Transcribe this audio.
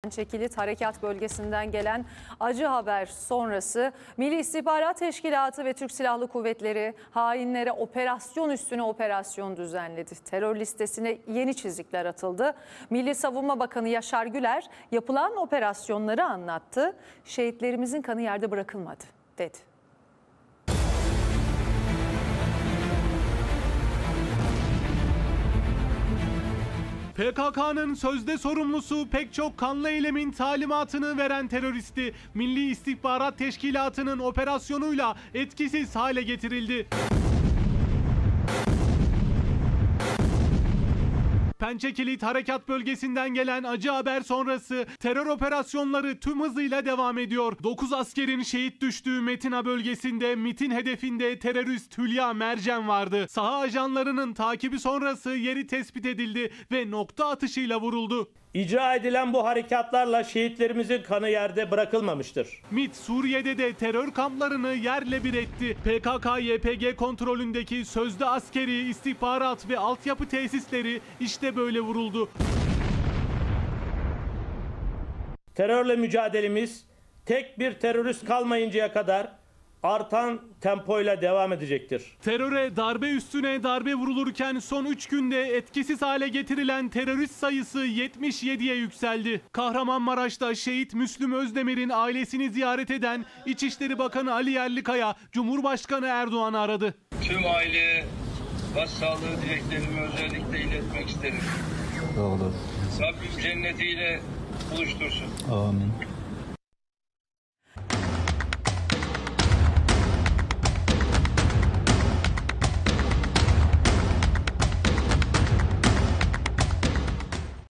Pençekilit Harekat Bölgesi'nden gelen acı haber sonrası Milli İstihbarat Teşkilatı ve Türk Silahlı Kuvvetleri hainlere operasyon üstüne operasyon düzenledi. Terör listesine yeni çizikler atıldı. Milli Savunma Bakanı Yaşar Güler yapılan operasyonları anlattı. Şehitlerimizin kanı yerde bırakılmadı dedi. PKK'nın sözde sorumlusu pek çok kanlı eylemin talimatını veren teröristi Milli İstihbarat Teşkilatı'nın operasyonuyla etkisiz hale getirildi. Pençekilit Harekat Bölgesi'nden gelen acı haber sonrası terör operasyonları tüm hızıyla devam ediyor. 9 askerin şehit düştüğü Metina bölgesinde MİT'in hedefinde terörist Hülya Mercan vardı. Saha ajanlarının takibi sonrası yeri tespit edildi ve nokta atışıyla vuruldu. İcra edilen bu harekatlarla şehitlerimizin kanı yerde bırakılmamıştır. MİT Suriye'de de terör kamplarını yerle bir etti. PKK-YPG kontrolündeki sözde askeri, istihbarat ve altyapı tesisleri işte böyle vuruldu. Terörle mücadelemiz tek bir terörist kalmayıncaya kadar artan tempoyla devam edecektir. Teröre darbe üstüne darbe vurulurken son 3 günde etkisiz hale getirilen terörist sayısı 77'ye yükseldi. Kahramanmaraş'ta şehit Müslüm Özdemir'in ailesini ziyaret eden İçişleri Bakanı Ali Yerlikaya, Cumhurbaşkanı Erdoğan'ı aradı. Tüm aileye başsağlığı dileklerimi özellikle iletmek isterim. Sağ olun. Rabbim cennetiyle buluştursun. Amin.